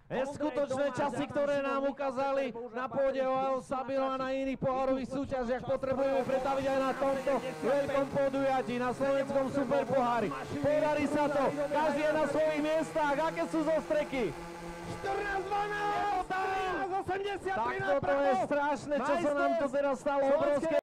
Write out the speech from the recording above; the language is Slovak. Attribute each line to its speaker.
Speaker 1: Neskutočné časy, ktoré nám ukázali na pôde OAO Sabilo a na iných pohárových súťažiach, potrebujeme pretaviť aj na tomto veľkom podujatí, na slovenskom superpohári. Podarí sa to, každý je na svojich miestach. Aké sú zostreky?
Speaker 2: 14-12, 13-83
Speaker 1: Tak toto je strašné, čo sa nám to teraz stalo, obrovské